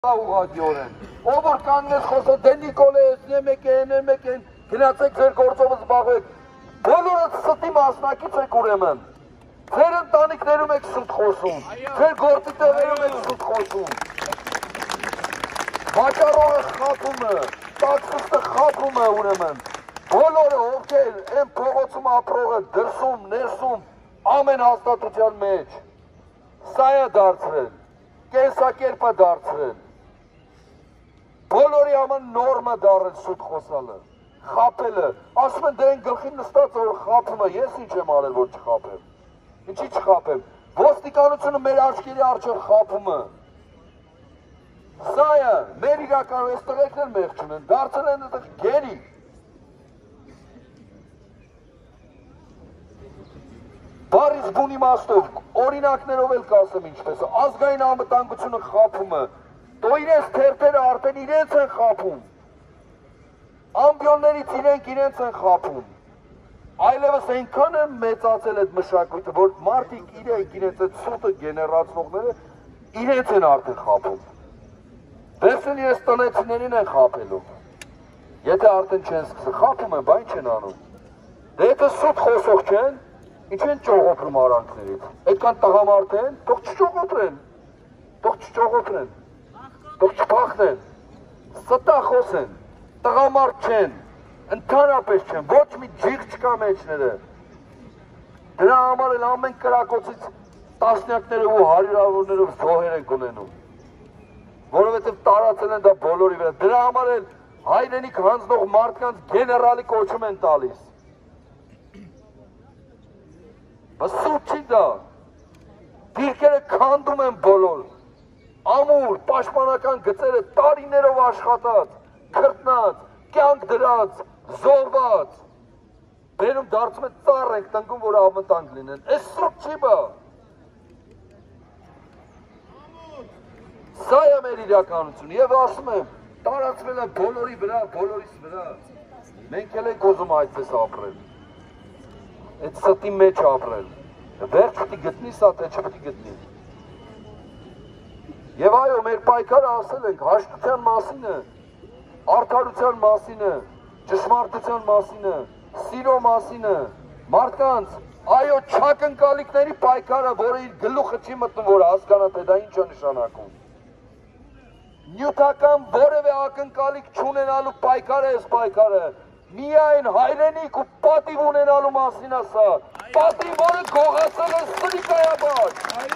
ուղղակիորեն։ Ով որ կանգնես խոսը դե Նիկոլես, նեմեք են, գնացեք ձեր գործով զբաղվեք։ Բոլորը ստի մասնակից եք ուրեմն։ Ձեր ընտանիքներում եք սուտ խոսում, ձեր գործի տեղերում եք սուտ խոսում։ Վաճառողը խաբում է, տաքսիստը խաբում է ուրեմն։ Բոլորը ովքեր են փողոցում ապրողը դրսում, ներսում, ամեն հաստատության մեջ։ Սա է դարձրել, կենսակերպը դարձրել։ Բոլորի համար նորմա դարել սուտ խոսալը, խապելը, ասում են դե են գլխին նստած որ խապում է, ես ինչ եմ արել որ չխապեմ, ինչի չխապեմ, ոստիկանությունը մեր աչքերի առջև խապում է, սա է, մեր իրական ես տղեկներ մեղ չունեն, դարձել են այդեղ գերի, բարից բուն իմաստով, օրինակներով էլ կասեմ ինչպես է, ազգային անվտանգությունը խապում է, դո իրենց թերթերը արդեն իրենց են խապում, ամբիոններից իրենց են խապում, այլևս այնքան են մեծացել այդ մշակույթը, որ մարդիկ իրենց այդ սուտը գեներացնողները իրենց են արդեն խապում, վերցին իրենց տնեցիներին են խապելու, եթե արդեն չեն սկսը խապում են, բայն չեն անում, դե եթե սուտ խոսող չեն, ինչ են ճողոպրում արանքներից, այդքան տղամարդ են, թող չճողոպրեն, թող չփախնեն, ստախոս են, տղամարդ չեն, ընդհանրապես չեն, ոչ մի ջիղ չկա մեջները, դրա համար էլ ամեն կրակոցից տասնյակներով ու հարյուրավորներով զոհեր են ունենում, որովհետև տարածել են դա բոլորի վրա, դրա համար էլ հայրենիք հանձնող մարդկանց գեներալի կոչում են տալիս, սուտ չի դա, դիրքերը քանդում են բոլոր, ամուր, պաշտպանական գծերը տարիներով աշխատած, քրտնած, կյանք դրած, զոհված, բերում դարձում են ծառ ենք տնկում, որ անվտանգ լինեն, այս սուտ չի բա, սա է մեր իրականություն, և ասում եմ, տարածվել է բոլորի վրա, բոլորիս վրա, մենք էլ ենք ուզում այդպես ապրել, այդ ստի մեջ ապրել, վերջ պտի գտնի սա, թե չպտի գտնի։ Եվ այո, մեր պայքարը ասել ենք, հաշտության մասին է, արդարության մասին է, ճշմարտության մասին է, սիրո մասին է, մարդկանց, այո, չակնկալիքների պայքարը, որը իր գլուխը չի մտնում, որ հասկանա, թե դա ինչ է նշանակում։ Նյութական որևէ ակնկալիք չունենալու պայքարը ես պայքարը, միայն հայրենիք ու պատիվ ունենալու մասին է սա, պատիվ, որը գողացել է սրիկայաբար։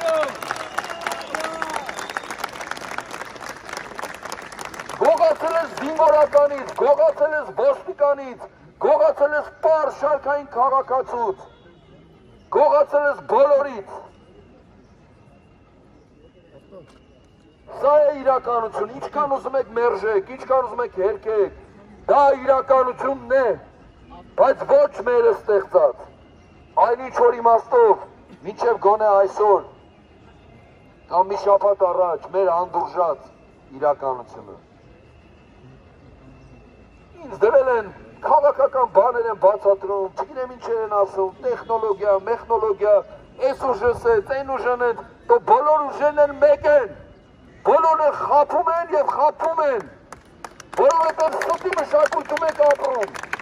Գողացել ես զինվորականից, գողացել ես ոստիկանից, գողացել ես պար շարքային քաղաքացուց, գողացել ես բոլորից։ Սա է իրականություն, ինչքան ուզում եք մերժեք, ինչքան ուզում եք հերկեք, դա իրականությունն է, բայց ոչ մերը ստեղծած, այլ ինչ-որ իմաստով, մինչև գոնե այսօր, կամ մի շաբաթ առաջ, մեր հանդուրժած իրականությունը։ Ինձ դրել են, քաղաքական բաներ են բացատրում, չգինեմ ինչեր են ասում, տեխնոլոգիա, մեխնոլոգիա, այս ուժս է, այն ուժն են, դո բոլոր ուժերն են մեկ են, բոլորը խապում են և խապում են, որովհետև ստի մշակույթում եք ապրում։